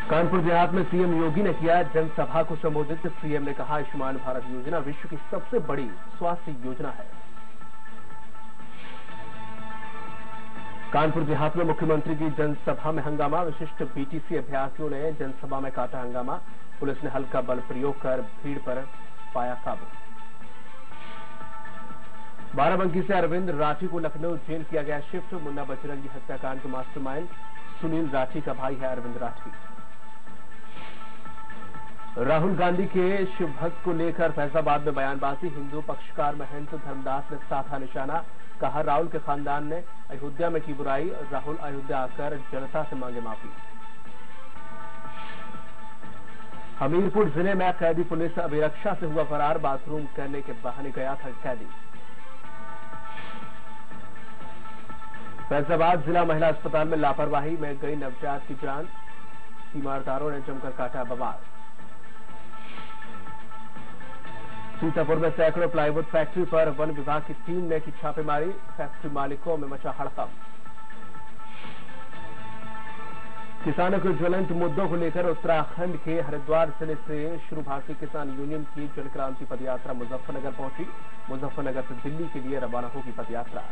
कानपुर देहात में सीएम योगी ने किया जनसभा को संबोधित। सीएम ने कहा, आयुष्मान भारत योजना विश्व की सबसे बड़ी स्वास्थ्य योजना है। कानपुर देहात में मुख्यमंत्री की जनसभा में हंगामा। विशिष्ट बीटीसी अभ्यर्थियों ने जनसभा में काटा हंगामा। पुलिस ने हल्का बल प्रयोग कर भीड़ पर पाया काबू। बाराबंकी से अरविंद राठी को लखनऊ जेल किया गया शिफ्ट। मुन्ना बजरंगी हत्याकांड के मास्टरमाइंड सुनील राठी का भाई है अरविंद राठी। राहुल गांधी के शिव भक्त को लेकर फैजाबाद में बयानबाजी। हिंदू पक्षकार महंत धर्मदास ने साधा निशाना। कहा, राहुल के खानदान ने अयोध्या में की बुराई। राहुल अयोध्या आकर जनता से मांगे माफी। हमीरपुर जिले में कैदी पुलिस अभिरक्षा से हुआ फरार। बाथरूम करने के बहाने गया था कैदी। फैजाबाद जिला महिला अस्पताल में लापरवाही में गई नवजात की जान। तीमारदारों ने जमकर काटा बवाल। सीतापुर में सैकड़ों प्लाईवुड फैक्ट्री पर वन विभाग की टीम ने की छापेमारी। फैक्ट्री मालिकों में मचा हड़कंप। किसानों के ज्वलंत मुद्दों को लेकर उत्तराखंड के हरिद्वार जिले से शुरू भारतीय किसान यूनियन की जन क्रांति पदयात्रा मुजफ्फरनगर पहुंची। मुजफ्फरनगर से दिल्ली के लिए रवाना होगी पदयात्रा।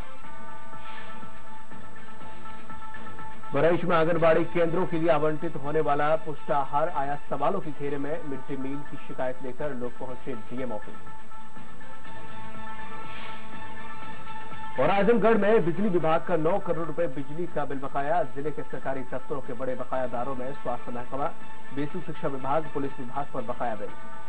बरेली में आंगनबाड़ी केंद्रों के लिए आवंटित होने वाला पुष्टाहार आया सवालों के घेरे में। मिड डे मील की शिकायत लेकर लोग पहुंचे डीएम ऑफिस। और आजमगढ़ में बिजली विभाग का 9 करोड़ रुपए बिजली का बिल बकाया। जिले के सरकारी दफ्तरों के बड़े बकायादारों में स्वास्थ्य महकमा, बेसिक शिक्षा विभाग, पुलिस विभाग पर बकाया बिल।